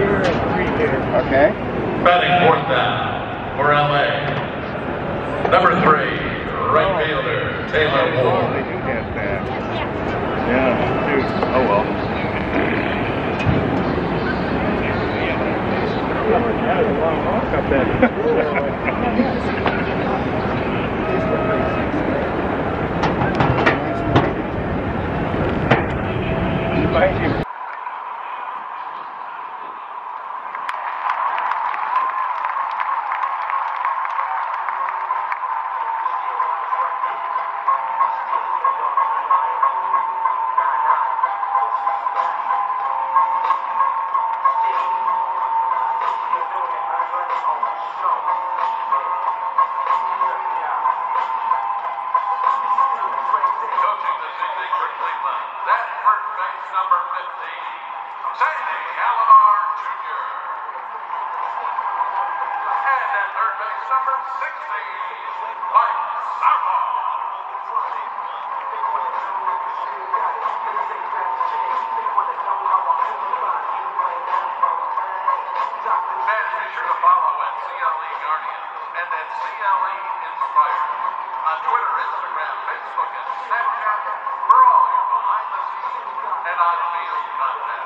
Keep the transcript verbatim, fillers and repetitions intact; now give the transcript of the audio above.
Okay. Batting fourth down for L A. Number three, right fielder, Taylor Oh, Ward. they do have that. Yeah, dude. Oh well. That is a long walk up there. Thank you. On Twitter, Instagram, Facebook, and Snapchat for all your behind-the-scenes and on-field content.